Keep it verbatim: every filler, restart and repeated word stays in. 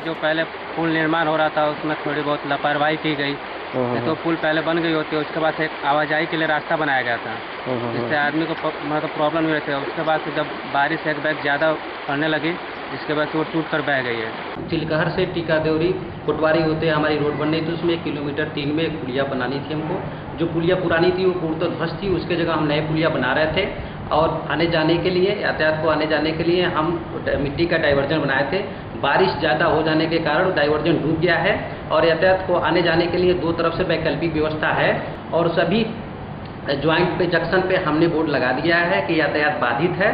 जो पहले पुल निर्माण हो रहा था उसमें थोड़ी बहुत लापरवाही की गई, नहीं तो पुल पहले बन गई होती है। उसके बाद एक आवाजाही के लिए रास्ता बनाया गया था, जिससे आदमी को मतलब प्रॉब्लम नहीं रहती है। उसके बाद से जब बारिश एक बैग ज़्यादा पड़ने लगी, जिसके बाद से वो टूट कर बह गई है। तिलकहर से टीका देवरी कोटवारी होते हमारी रोड बन रही थी, उसमें एक किलोमीटर तीन में एक पुलिया बनानी थी हमको। जो पुलिया पुरानी थी वो पूर्णतः ध्वस्त थी, उसके जगह हम नए पुलिया बना रहे थे। और आने जाने के लिए, यातायात को आने जाने के लिए हम मिट्टी का डाइवर्जन बनाए थे। बारिश ज़्यादा हो जाने के कारण डाइवर्जन डूब गया है और यातायात को आने जाने के लिए दो तरफ से वैकल्पिक व्यवस्था है। और सभी ज्वाइंट पे जंक्शन पे हमने बोर्ड लगा दिया है कि यातायात बाधित है।